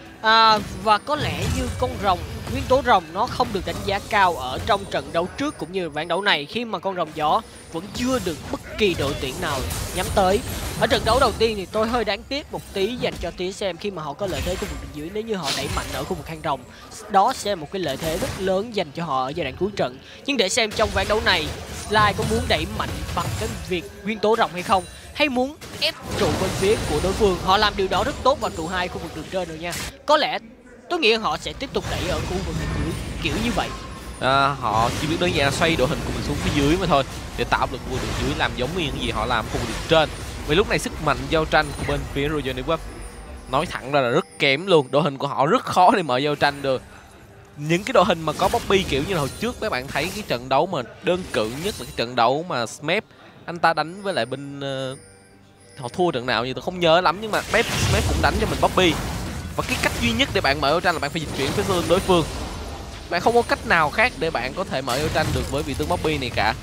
À, và có lẽ như con rồng, nguyên tố rồng nó không được đánh giá cao ở trong trận đấu trước cũng như ván đấu này, khi mà con rồng gió vẫn chưa được bất kỳ đội tuyển nào nhắm tới. Ở trận đấu đầu tiên thì tôi hơi đáng tiếc một tí dành cho tê ét em khi mà họ có lợi thế khu vực đường dưới. Nếu như họ đẩy mạnh ở khu vực hang rồng, đó sẽ là một cái lợi thế rất lớn dành cho họ ở giai đoạn cuối trận. Nhưng để xem trong ván đấu này Slide có muốn đẩy mạnh bằng cái việc nguyên tố rồng hay không, hay muốn ép trụ bên phía của đối phương. Họ làm điều đó rất tốt vào trụ hai khu vực đường trên rồi nha. Có lẽ tôi nghĩ họ sẽ tiếp tục đẩy ở khu vực đường dưới kiểu như vậy. À, họ chỉ biết đơn giản là xoay đội hình của mình xuống phía dưới mà thôi, để tạo áp lực của đường dưới, làm giống như những gì họ làm khu vực đường trên. Vì lúc này sức mạnh giao tranh của bên phía Royal Network nói thẳng ra là rất kém luôn, đội hình của họ rất khó để mở giao tranh được. Những cái đội hình mà có Bobby kiểu như là hồi trước các bạn thấy cái trận đấu mà đơn cử nhất là cái trận đấu mà Smep anh ta đánh với lại bên uh, họ thua trận nào gì tôi không nhớ lắm, nhưng mà Smep Smep cũng đánh cho mình Bobby. Và cái cách duy nhất để bạn mở giao tranh là bạn phải dịch chuyển phía sau lưng đối phương. Bạn không có cách nào khác để bạn có thể mở giao tranh được với vị tướng Bobby này cả.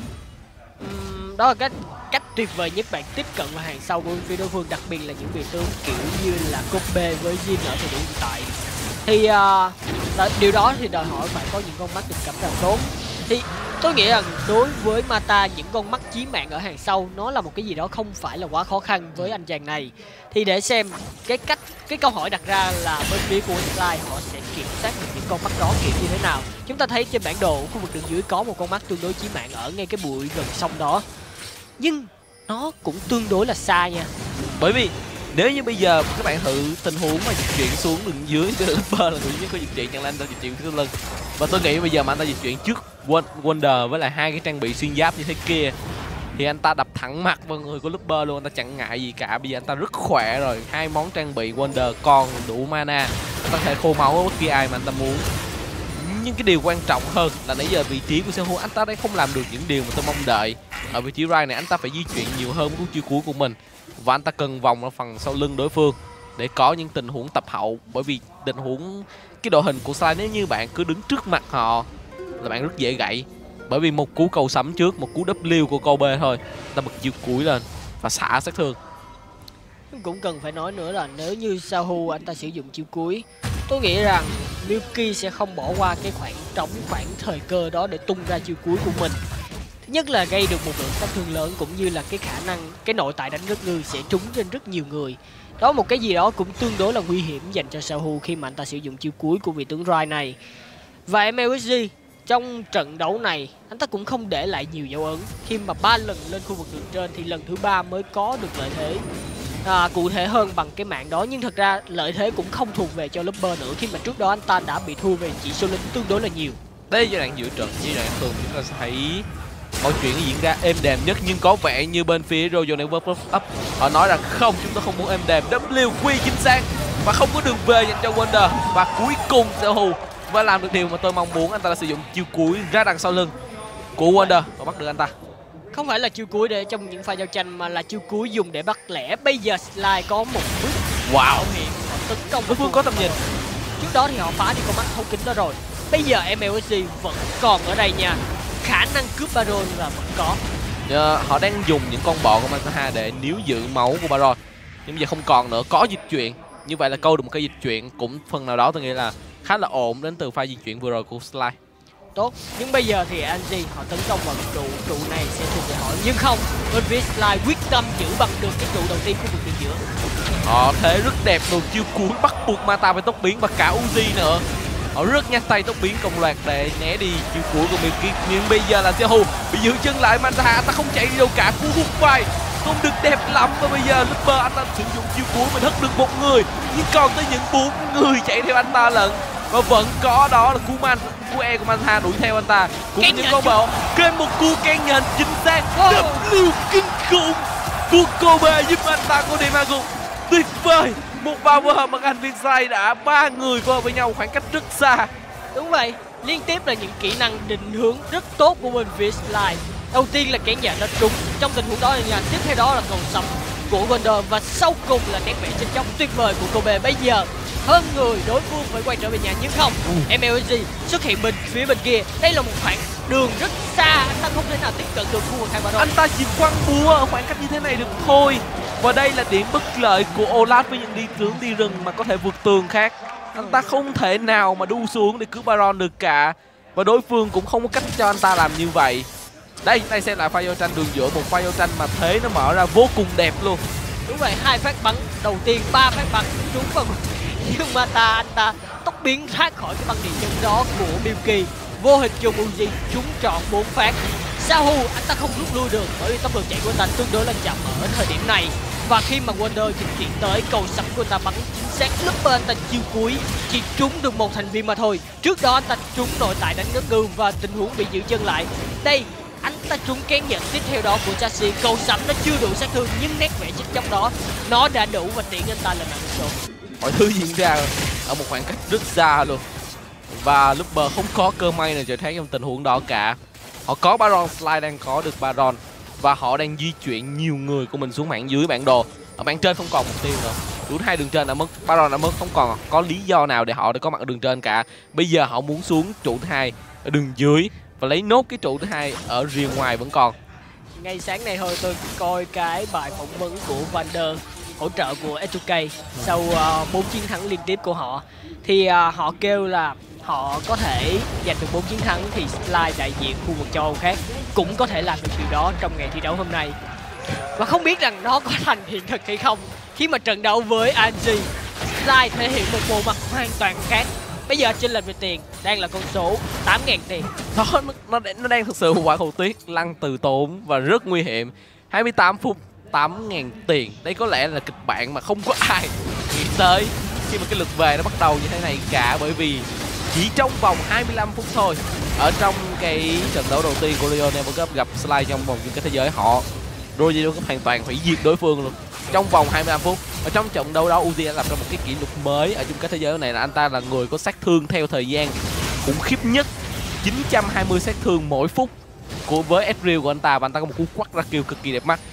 Uhm, đó là cách cách tuyệt vời nhất bạn tiếp cận vào hàng sau của phía đối phương, đặc biệt là những vị tướng kiểu như là Kobe với Jin ở thời điểm hiện tại. Thì uh, điều đó thì đòi hỏi phải có những con mắt được cắm rất tốt. Thì Tôi nghĩ rằng đối với Mata, những con mắt chí mạng ở hàng sau nó là một cái gì đó không phải là quá khó khăn với anh chàng này. Thì để xem cái cách, cái câu hỏi đặt ra là bên phía của Slide họ sẽ kiểm soát được những con mắt đó kiểu như thế nào. Chúng ta thấy trên bản đồ khu vực đường dưới có một con mắt tương đối chí mạng ở ngay cái bụi gần sông đó, nhưng nó cũng tương đối là xa nha. Bởi vì nếu như bây giờ các bạn thử tình huống mà dịch chuyển xuống đường dưới thì Lupper là người duy nhất có dịch chuyển, chẳng lẽ anh ta dịch chuyển phía lưng. Và tôi nghĩ bây giờ mà anh ta dịch chuyển trước Wonder với lại hai cái trang bị xuyên giáp như thế kia thì anh ta đập thẳng mặt vào người của Lupper luôn, anh ta chẳng ngại gì cả. Bây giờ anh ta rất khỏe rồi, hai món trang bị Wonder còn đủ mana, anh ta có thể khô máu với bất kỳ ai mà anh ta muốn. Nhưng cái điều quan trọng hơn là nãy giờ vị trí của Seohu anh ta đã không làm được những điều mà tôi mong đợi. Ở vị trí right này anh ta phải di chuyển nhiều hơn với chiêu cuối của mình, và anh ta cần vòng ở phần sau lưng đối phương để có những tình huống tập hậu. Bởi vì tình huống cái đội hình của Slide nếu như bạn cứ đứng trước mặt họ là bạn rất dễ gãy. Bởi vì một cú cầu sấm trước, một cú W của Kobe thôi, anh ta bật chiêu cuối lên và xả sát thương. Cũng cần phải nói nữa là nếu như Seohu anh ta sử dụng chiêu cuối, tôi nghĩ rằng Milky sẽ không bỏ qua cái khoảng trống, khoảng thời cơ đó để tung ra chiêu cuối của mình. Thứ nhất là gây được một lượng sát thương lớn, cũng như là cái khả năng, cái nội tại đánh rất ngư sẽ trúng trên rất nhiều người. Đó một cái gì đó cũng tương đối là nguy hiểm dành cho Seohu khi mà anh ta sử dụng chiêu cuối của vị tướng Rai này. Và em lờ ét giê trong trận đấu này anh ta cũng không để lại nhiều dấu ấn, khi mà ba lần lên khu vực đường trên thì lần thứ ba mới có được lợi thế à, cụ thể hơn bằng cái mạng đó. Nhưng thật ra lợi thế cũng không thuộc về cho Lupper nữa, khi mà trước đó anh ta đã bị thua về chỉ số lính tương đối là nhiều. Đây là giai đoạn giữa trận, giai đoạn thường chúng ta sẽ thấy mọi chuyện diễn ra êm đềm nhất, nhưng có vẻ như bên phía Royal Network Up họ nói rằng không, chúng ta không muốn êm đềm. W quy chính xác và không có đường về dành cho Wonder, và cuối cùng Seohu và làm được điều mà tôi mong muốn. Anh ta đã sử dụng chiêu cuối ra đằng sau lưng của Wonder và bắt được anh ta. Không phải là chiêu cuối để trong những pha giao tranh, mà là chiêu cuối dùng để bắt lẻ. Bây giờ Slide có một bước wow hiện họ tấn công đối phương có tầm nhìn. Trước đó thì họ phá đi con mắt thấu kính đó rồi. Bây giờ em lờ ét giê vẫn còn ở đây nha, khả năng cướp Baron là vẫn có. Nhờ, họ đang dùng những con bọ của Mansaha để níu giữ máu của Baron, nhưng bây giờ không còn nữa. Có dịch chuyển, như vậy là câu được một cái dịch chuyển cũng phần nào đó tôi nghĩ là khá là ổn đến từ pha di chuyển vừa rồi của Slide. Tốt, nhưng bây giờ thì Angie họ tấn công vào trụ, trụ này sẽ thuộc về họ, nhưng không, bên phía Slide quyết tâm giữ bằng được cái trụ đầu tiên của vực đường giữa. Họ thế rất đẹp luôn, chiêu cuối bắt buộc Mata phải tốc biến và cả Uzi nữa. Họ rất nhanh tay tốc biến công loạt để né đi chiêu cuối của Milky, nhưng bây giờ là Seohu bị giữ chân lại. Mansaha anh ta không chạy đi đâu cả, cú hút vai không được đẹp lắm, và bây giờ Lupper anh ta sử dụng chiêu cuối mình hất được một người, nhưng còn tới những bốn người chạy theo anh ta lận, và vẫn có đó là cú man cú e của Mansaha đuổi theo anh ta cũng những con bộ kênh một cú can nhện chính xác. W kinh khủng của Kobe giúp anh ta có điểm gục tuyệt vời. Một bao bơ bằng anh viên sai đã ba người qua với nhau khoảng cách rất xa. Đúng vậy, liên tiếp là những kỹ năng định hướng rất tốt của bên phía Slide. Đầu tiên là kén nhện nó trúng trong tình huống đó là nhà, tiếp theo đó là cầu sấm của Wonder, và sau cùng là nét vẽ trên chóng tuyệt vời của Kobe. Bây giờ hơn người đối phương phải quay trở về nhà, nhưng không, ừ. em lờ ét giê xuất hiện bên phía bên kia. Đây là một khoảng đường rất xa, anh ta không thể nào tiếp cận được khu vực hai Baron. Anh ta chỉ quăng búa ở khoảng cách như thế này được thôi, và đây là điểm bất lợi của Olaf với những đi tướng đi rừng mà có thể vượt tường khác. Anh ta không thể nào mà đu xuống để cứu Baron được cả, và đối phương cũng không có cách cho anh ta làm như vậy. Đây, đây sẽ là pha giao tranh đường giữa, một pha giao tranh mà thế nó mở ra vô cùng đẹp luôn. Đúng vậy, hai phát bắn đầu tiên, ba phát bắn trúng vào, nhưng mà ta anh ta tốc biến thoát khỏi cái băng điện chân đó của Milky, vô hình chung Uzi trúng trọn bốn phát. Seohu anh ta không rút lui được bởi vì tốc độ chạy của anh ta tương đối là chậm ở thời điểm này, và khi mà Wonder dịch chuyển tới, cầu sấm của anh ta bắn chính xác. Lupper anh ta chiêu cuối chỉ trúng được một thành viên mà thôi. Trước đó anh ta trúng nội tại đánh ngất ngư và tình huống bị giữ chân lại. Đây anh ta trúng kén nhận tiếp theo đó của Chassis. Cầu sấm nó chưa đủ sát thương, nhưng nét vẽ chết chóc đó nó đã đủ và tiện anh ta là nặng số. Mọi thứ diễn ra ở một khoảng cách rất xa luôn, và Lupper không có cơ may nào trở thấy trong tình huống đó cả. Họ có Baron, Slide đang có được Baron, và họ đang di chuyển nhiều người của mình xuống mảng dưới bản đồ. Ở mảng trên không còn mục tiêu nữa, đủ hai đường trên đã mất, Baron đã mất, không còn có lý do nào để họ để có mặt ở đường trên cả. Bây giờ họ muốn xuống trụ thứ hai ở đường dưới và lấy nốt cái trụ thứ hai ở rìa ngoài vẫn còn. Ngay sáng nay thôi tôi coi cái bài phỏng vấn của Vander hỗ trợ của ét hai ca sau bốn uh, chiến thắng liên tiếp của họ, thì uh, họ kêu là họ có thể giành được bốn chiến thắng thì Sly đại diện khu vực châu Âu khác cũng có thể làm được điều đó trong ngày thi đấu hôm nay. Và không biết rằng nó có thành hiện thực hay không khi mà trận đấu với a en giê, Sly thể hiện một bộ mặt hoàn toàn khác. Bây giờ chênh lệch về tiền đang là con số tám nghìn tiền. Đó, nó, nó đang thực sự một quả cầu tuyết lăn từ tốn và rất nguy hiểm. hai mươi tám phút, tám nghìn tiền. Đây có lẽ là kịch bản mà không có ai nghĩ tới khi mà cái lượt về nó bắt đầu như thế này cả. Bởi vì chỉ trong vòng hai mươi lăm phút thôi, ở trong cái trận đấu đầu tiên của Rio Never Cup gặp Sly trong vòng chung kết thế giới, họ Rio Never Cup hoàn toàn hủy diệt đối phương luôn trong vòng hai mươi lăm phút. Ở trong trận đấu đó, Uzi đã lập ra một cái kỷ lục mới ở chung kết thế giới này, là anh ta là người có sát thương theo thời gian khủng khiếp nhất, chín trăm hai mươi sát thương mỗi phút của với Ezreal của anh ta, và anh ta có một cú quắt ra kill cực kỳ đẹp mắt.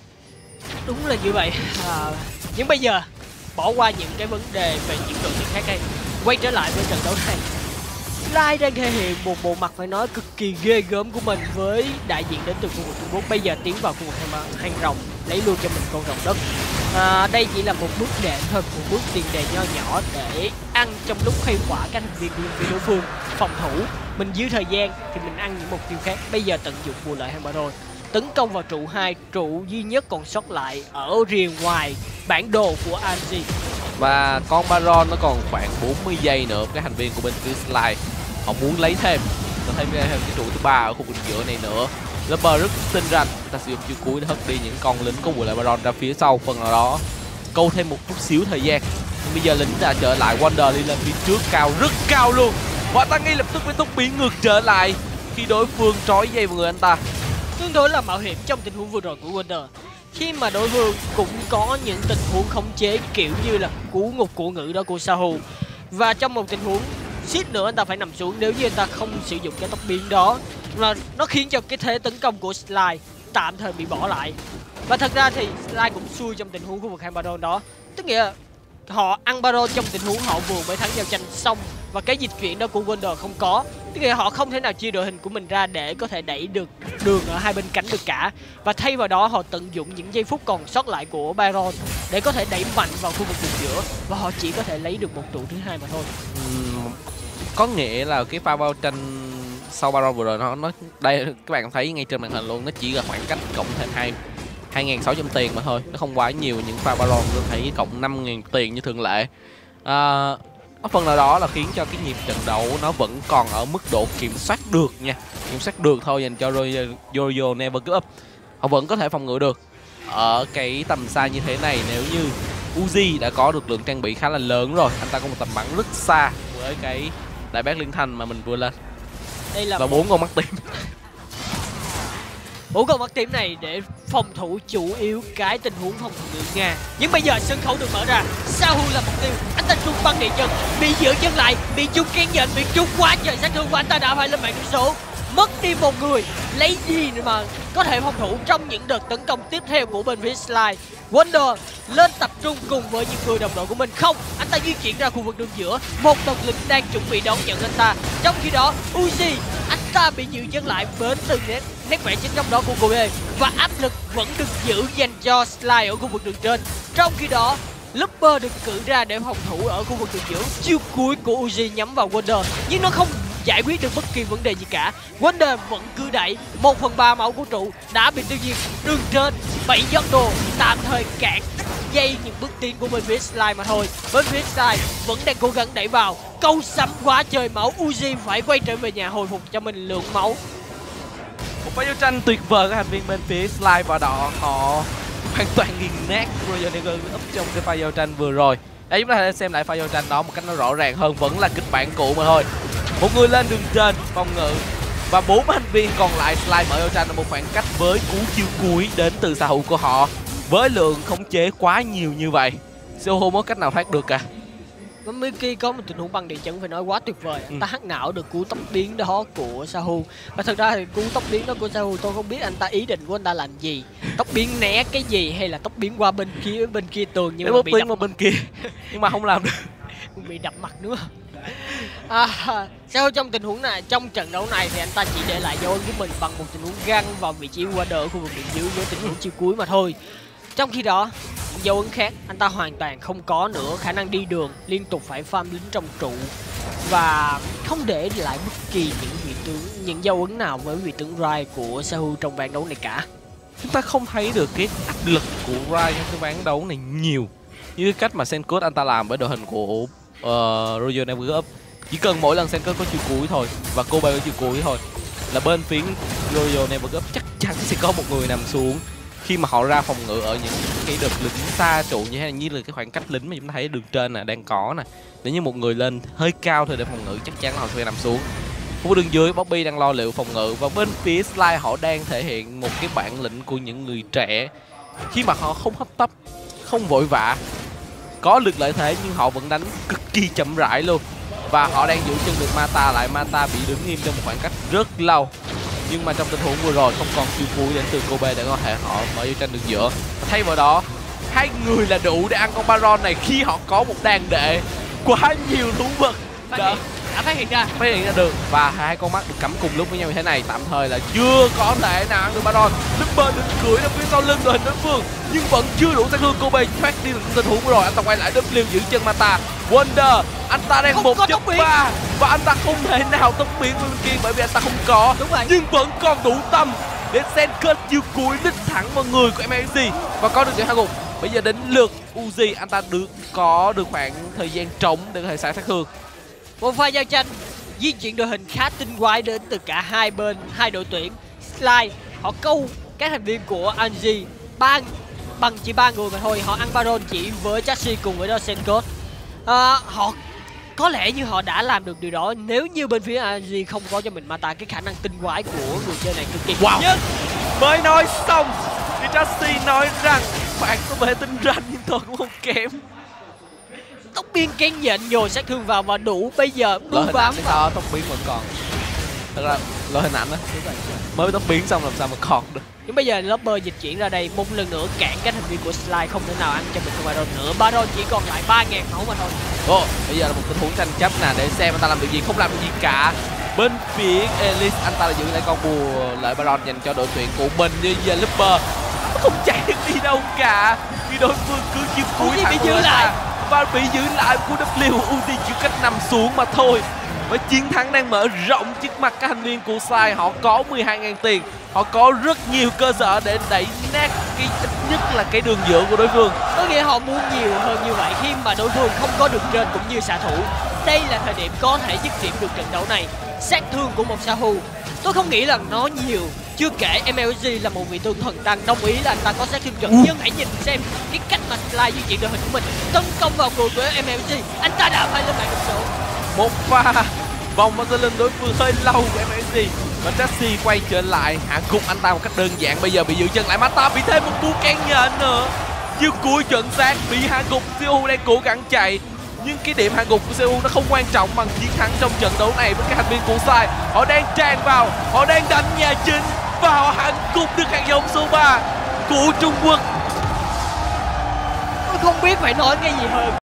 Đúng là như vậy. À, nhưng bây giờ bỏ qua những cái vấn đề về những đội tuyển khác đây, quay trở lại với trận đấu này, Sly đang thể hiện một bộ mặt phải nói cực kỳ ghê gớm của mình với đại diện đến từ khu vực Trung Quốc. Bây giờ tiến vào khu vực hang rồng, lấy luôn cho mình con rồng đất. À, đây chỉ là một bước đệm thôi, một bước tiền đề nho nhỏ để ăn trong lúc khai quả các thành viên của đối phương phòng thủ. Mình giữ thời gian thì mình ăn những mục tiêu khác. Bây giờ tận dụng bù lợi hang Baron, tấn công vào trụ hai, trụ duy nhất còn sót lại ở rìa ngoài bản đồ của a en giê. Và con Baron nó còn khoảng bốn mươi giây nữa, cái thành viên của bên phía Sly họ muốn lấy thêm có thêm cái trụ thứ ba ở khu vực giữa này nữa. Lover rất tin rằng ta sử dụng chiêu cuối để hất đi những con lính có bù lại Baron ra phía sau, phần nào đó câu thêm một chút xíu thời gian. Nhưng bây giờ lính đã trở lại, Wonder đi lên phía trước cao, rất cao luôn, và ta ngay lập tức phải tốc biến ngược trở lại khi đối phương trói dây vào người anh ta. Tương đối là mạo hiểm trong tình huống vừa rồi của Wonder, khi mà đối phương cũng có những tình huống khống chế kiểu như là cú ngục của ngữ đó của Sahu, và trong một tình huống suýt nữa anh ta phải nằm xuống nếu như anh ta không sử dụng cái tốc biến đó, mà nó khiến cho cái thế tấn công của Sly tạm thời bị bỏ lại. Và thật ra thì Sly cũng xui trong tình huống khu vực hang Baron đó, tức nghĩa là họ ăn Baron trong tình huống họ vừa mới thắng giao tranh xong, và cái dịch chuyển đó của Wonder không có, tức nghĩa là họ không thể nào chia đội hình của mình ra để có thể đẩy được đường ở hai bên cánh được cả, và thay vào đó họ tận dụng những giây phút còn sót lại của Baron để có thể đẩy mạnh vào khu vực đường giữa, và họ chỉ có thể lấy được một trụ thứ hai mà thôi. Uhm, có nghĩa là cái pha bao tranh sau Baron vừa rồi nó nó đây các bạn thấy ngay trên màn hình luôn, nó chỉ là khoảng cách cộng thêm hai hai nghìn sáu trăm tiền mà thôi, nó không quá nhiều. Những pha Baron tôi thấy cộng năm nghìn tiền như thường lệ. À, có phần nào đó là khiến cho cái nhịp trận đấu nó vẫn còn ở mức độ kiểm soát được nha, kiểm soát được thôi dành cho Rio Never Cup. Họ vẫn có thể phòng ngự được ở cái tầm xa như thế này. Nếu như Uzi đã có được lượng trang bị khá là lớn rồi, anh ta có một tầm bắn rất xa với cái đại bác liên thanh mà mình vừa lên. Đây là và bốn con mắt tím. Bốn con mắt tím này để phòng thủ chủ yếu cái tình huống phòng thủ người Nga. Nhưng bây giờ sân khấu được mở ra, Sahu là mục tiêu, anh ta trúng băng địa chân, bị giữ chân lại, bị trúng kiến nhện, bị trúng quá trời sát thương, và anh ta đã phải lên mạng điểm số, mất đi một người. Lấy gì mà có thể phòng thủ trong những đợt tấn công tiếp theo của bên phía Sly? Wonder lên tập trung cùng với những người đồng đội của mình. Không, anh ta di chuyển ra khu vực đường giữa, một đồng lính đang chuẩn bị đón nhận anh ta. Trong khi đó Uzi, anh ta bị giữ chân lại bên từ nét, nét vẽ chính trong đó của Kobe, và áp lực vẫn được giữ dành cho Sly ở khu vực đường trên. Trong khi đó Looper được cử ra để phòng thủ ở khu vực đường giữa. Chiêu cuối của Uzi nhắm vào Wonder nhưng nó không giải quyết được bất kỳ vấn đề gì cả. Wonder vẫn cứ đẩy, một phần ba máu của trụ đã bị tiêu diệt. Đường trên bảy giọt đồ tạm thời cản dây những bước tiến của bên phía Sly mà thôi. Bên phía Sly vẫn đang cố gắng đẩy vào, câu sắm quá trời máu. Uzi phải quay trở về nhà hồi phục cho mình lượng máu. Một pha giao tranh tuyệt vời của thành viên bên phía Sly và đỏ, họ hoàn toàn nghiền nát Roger Neger úp trong cái pha giao tranh vừa rồi. Đây chúng ta hãy xem lại pha giao tranh đó một cách nó rõ ràng hơn, vẫn là kịch bản cũ mà thôi. Một người lên đường trên phòng ngự và bốn thành viên còn lại Sly mở giao tranh ở một khoảng cách với cú chiêu cuối đến từ xạ hữu của họ. Với lượng khống chế quá nhiều như vậy, Seoul không có cách nào thoát được cả. Và Miki có một tình huống băng địa chấn phải nói quá tuyệt vời. Anh ta hack não được cú tốc biến đó của Sahu. Và thật ra thì cú tốc biến đó của Sahu tôi không biết anh ta ý định của anh ta làm gì. Tốc biến né cái gì hay là tốc biến qua bên kia bên kia tường, nhưng mà bị đập qua bên kia nhưng mà không làm được. Bị đập mặt nữa. À, Sahu trong tình huống này, trong trận đấu này thì anh ta chỉ để lại dấu ấn của mình bằng một tình huống găng vào vị trí Wader ở khu vực đường dưới với tình huống chiêu cuối mà thôi. Trong khi đó, dấu ấn khác anh ta hoàn toàn không có nữa, khả năng đi đường, liên tục phải farm lính trong trụ. và không để lại bất kỳ những vị tướng, những dấu ấn nào với vị tướng Rai của Sahu trong ván đấu này cả. Chúng ta không thấy được cái áp lực của Rai trong cái ván đấu này nhiều như cái cách mà Senkos anh ta làm với đội hình của uh, Royal Never Give Up. Chỉ cần mỗi lần Senkos có chiêu cuối thôi và Kobe có chiêu cuối thôi là bên phía Royal Never Give Up chắc chắn sẽ có một người nằm xuống khi mà họ ra phòng ngự ở những cái đợt lính xa trụ như thế này, như là cái khoảng cách lính mà chúng ta thấy đường trên nè đang có nè. Nếu như một người lên hơi cao thôi để phòng ngự chắc chắn họ sẽ nằm xuống. Khu đường dưới Bobby đang lo liệu phòng ngự và bên phía Sly họ đang thể hiện một cái bản lĩnh của những người trẻ khi mà họ không hấp tấp, không vội vã, có lực lợi thế nhưng họ vẫn đánh cực kỳ chậm rãi luôn. Và họ đang giữ chân được Mata lại. Mata bị đứng im trong một khoảng cách rất lâu, nhưng mà trong tình huống vừa rồi không còn chiêu cuối đến từ Kobe để có thể họ mở vô tranh đường giữa. Thay vào đó hai người là đủ để ăn con Baron này khi họ có một đàn đệ quá nhiều thú vật đã, đã phát hiện ra phát hiện ra được, và hai con mắt được cắm cùng lúc với nhau như thế này tạm thời là chưa có thể nào ăn được Baron. Lumber được cưỡi ở phía sau lưng đội hình đối phương nhưng vẫn chưa đủ sát thương. Kobe thoát đi được tình huống vừa rồi, anh ta quay lại W giữ chân Mata. Wonder anh ta đang không một có chấm ba và anh ta không thể nào tốc biến với bên kia bởi vì anh ta không có. Đúng rồi. Nhưng vẫn còn đủ tâm để Senkos chiêu cuối đích thẳng vào người của em a xê và có được sự hạ gục. Bây giờ đến lượt Uzi, anh ta được có được khoảng thời gian trống để có thể xả sát thương. Một pha giao tranh di chuyển đội hình khá tinh quái đến từ cả hai bên, hai đội tuyển. Sly họ câu các thành viên của Anji ba bằng chỉ ba người mà thôi, họ ăn Baron chỉ với Chassis cùng với đó Senkos. À, họ có lẽ như họ đã làm được điều đó nếu như bên phía Anji không có cho mình Mata. Cái khả năng tinh quái của người chơi này cực kỳ wow. nhất. Mới nói xong thì Chassis nói rằng bạn có vẻ tinh ranh nhưng tôi cũng không kém. Tốc biến kén nhện nhồi sát thương vào và đủ. Bây giờ Loại đu hình bám ảnh sao tốc biến vẫn còn. Thật ra loại hình ảnh á mới tốc biến xong làm sao mà còn được. Nhưng bây giờ Lopper dịch chuyển ra đây một lần nữa cản các thành viên của Sly không thể nào ăn cho mình con Baron nữa. Baron chỉ còn lại ba nghìn máu mà thôi. Ồ, bây giờ là một tình huống tranh chấp nè để xem anh ta làm được gì. Không làm được gì cả. Bên phía Elise anh ta là giữ lại con bùa lợi Baron dành cho đội tuyển của mình. Nhưng giờ Lopper không chạy được đi đâu cả vì đối phương cứ chiếm cuối bị giữ lại và bị giữ lại của W. Uzi chỉ cách nằm xuống mà thôi. Và chiến thắng đang mở rộng trước mặt các thành viên của Sly. Họ có mười hai nghìn tiền, họ có rất nhiều cơ sở để đẩy nát cái ít nhất là cái đường giữa của đối phương. Có nghĩa họ muốn nhiều hơn như vậy khi mà đối phương không có đường trên cũng như xạ thủ. Đây là thời điểm có thể dứt điểm được trận đấu này. Sát thương của một Sahu tôi không nghĩ là nó nhiều. Chưa kể em lờ giê là một vị tướng thần tăng, đồng ý là anh ta có sát thương trận, nhưng hãy nhìn xem cái cách mà Sly di chuyển đội hình của mình tấn công vào người của em lờ giê, anh ta đã phải lên mạng được số. Một pha vòng mà lên đối phương hơi lâu của em lờ giê và Chassis quay trở lại hạ gục anh ta một cách đơn giản. Bây giờ bị giữ chân lại, Mata bị thêm một cú can nhện nữa. Chiêu cuối chuẩn xác bị hạ gục. xê u đang cố gắng chạy nhưng cái điểm hạ gục của xê u nó không quan trọng bằng chiến thắng trong trận đấu này với các thành viên của Sly. Họ đang tràn vào, họ đang đánh nhà chính và họ hạ gục được hạt giống số ba của Trung Quốc. Tôi không biết phải nói cái gì hơn.